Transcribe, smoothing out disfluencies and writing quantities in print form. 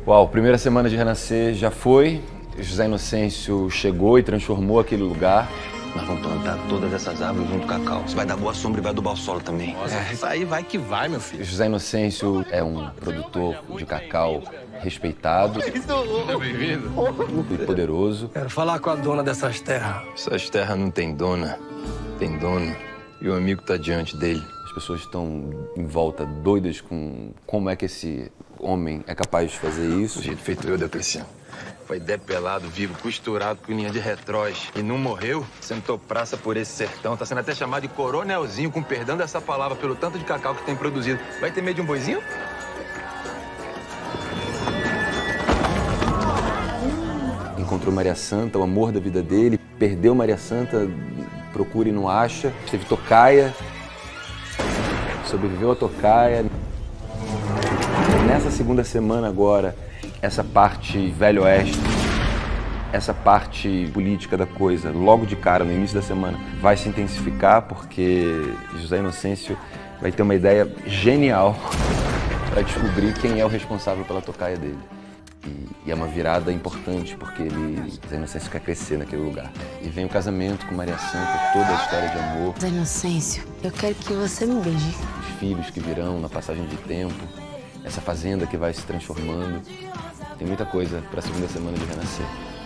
Uau, primeira semana de Renascer já foi. José Inocêncio chegou e transformou aquele lugar. Nós vamos plantar todas essas árvores junto com a Cacau. Isso vai dar boa sombra e vai adubar o solo também. Nossa, isso aí vai que vai, meu filho. José Inocêncio é um produtor de cacau respeitado Bem-vindo. e poderoso. Quero falar com a dona dessas terras. Essas terras não tem dona, tem dono. E o amigo tá diante dele. As pessoas estão em volta doidas com como é que esse homem é capaz de fazer isso. Do jeito feito eu, Deprecião. Foi depelado, vivo, costurado com linha de retróis. E não morreu? Sentou praça por esse sertão. Tá sendo até chamado de coronelzinho, com perdão dessa palavra, pelo tanto de cacau que tem produzido. Vai ter medo de um boizinho? Encontrou Maria Santa, o amor da vida dele. Perdeu Maria Santa, procura e não acha. Teve tocaia, sobreviveu à tocaia. Nessa segunda semana agora, essa parte Velho Oeste, essa parte política da coisa, logo de cara, no início da semana, vai se intensificar porque José Inocêncio vai ter uma ideia genial para descobrir quem é o responsável pela tocaia dele. E é uma virada importante porque José Inocêncio quer crescer naquele lugar. E vem o casamento com Maria Santa, toda a história de amor. José Inocêncio, eu quero que você me beije. Os filhos que virão na passagem de tempo, essa fazenda que vai se transformando. Tem muita coisa para a segunda semana de Renascer.